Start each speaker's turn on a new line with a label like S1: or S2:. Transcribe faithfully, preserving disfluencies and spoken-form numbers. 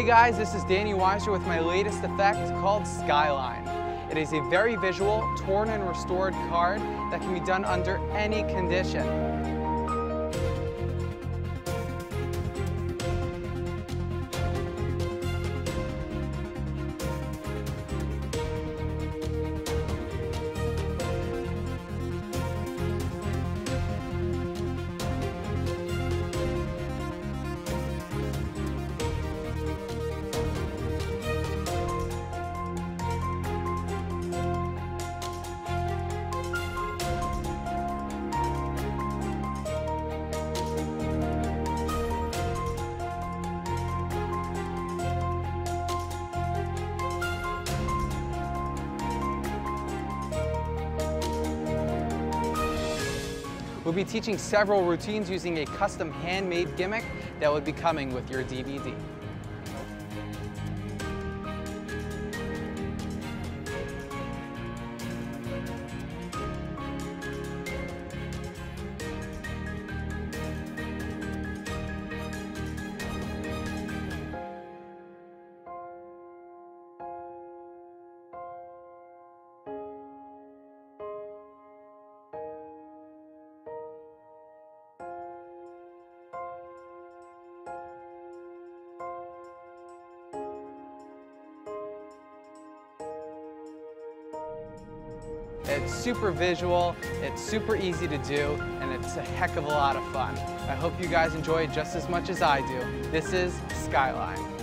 S1: Hey guys, this is Danny Weiser with my latest effect called Skyline. It is a very visual, torn and restored card that can be done under any condition. We'll be teaching several routines using a custom handmade gimmick that will be coming with your D V D. It's super visual, it's super easy to do, and it's a heck of a lot of fun. I hope you guys enjoy it just as much as I do. This is Skyline.